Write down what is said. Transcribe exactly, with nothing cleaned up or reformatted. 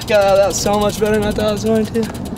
God, that was so much better than I thought it was going to.